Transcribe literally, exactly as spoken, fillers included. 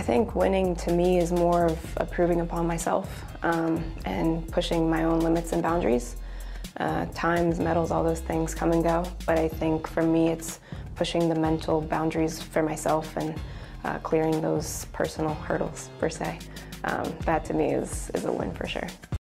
think winning to me is more of improving upon myself um, and pushing my own limits and boundaries. Uh, times, medals, all those things come and go, but I think for me it's pushing the mental boundaries for myself and uh, clearing those personal hurdles, per se. Um, that to me is, is a win for sure.